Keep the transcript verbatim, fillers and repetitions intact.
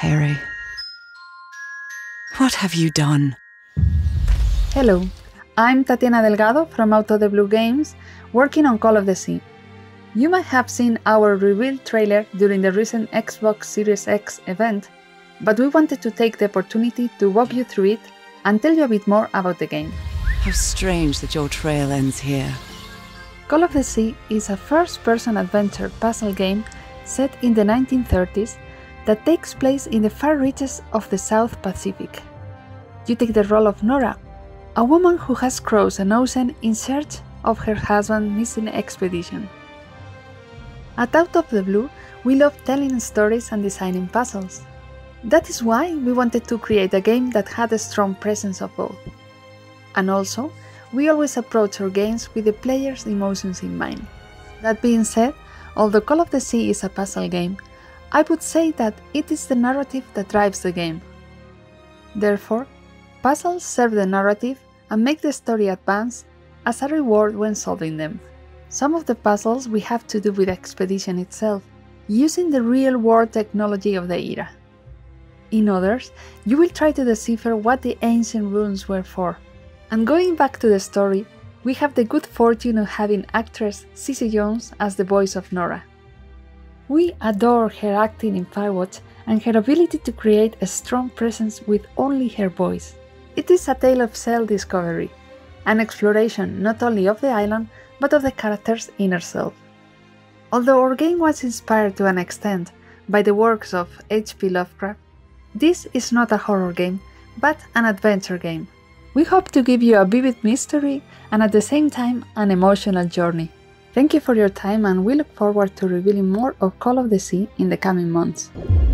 Harry. What have you done? Hello, I'm Tatiana Delgado from Out of the Blue Games, working on Call of the Sea. You might have seen our reveal trailer during the recent Xbox Series X event, but we wanted to take the opportunity to walk you through it and tell you a bit more about the game. How strange that your trail ends here. Call of the Sea is a first-person adventure puzzle game set in the nineteen thirties that takes place in the far reaches of the South Pacific. You take the role of Nora, a woman who has crossed an ocean in search of her husband's missing expedition. At Out of the Blue, we love telling stories and designing puzzles. That is why we wanted to create a game that had a strong presence of both. And also, we always approach our games with the player's emotions in mind. That being said, although Call of the Sea is a puzzle game, I would say that it is the narrative that drives the game. Therefore, puzzles serve the narrative and make the story advance as a reward when solving them. Some of the puzzles we have to do with the expedition itself, using the real-world technology of the era. In others, you will try to decipher what the ancient runes were for. And going back to the story, we have the good fortune of having actress Cissy Jones as the voice of Nora. We adore her acting in Firewatch and her ability to create a strong presence with only her voice. It is a tale of self-discovery, an exploration not only of the island, but of the character's inner self. Although our game was inspired to an extent by the works of H P Lovecraft, this is not a horror game, but an adventure game. We hope to give you a vivid mystery and at the same time an emotional journey. Thank you for your time and we look forward to revealing more of Call of the Sea in the coming months.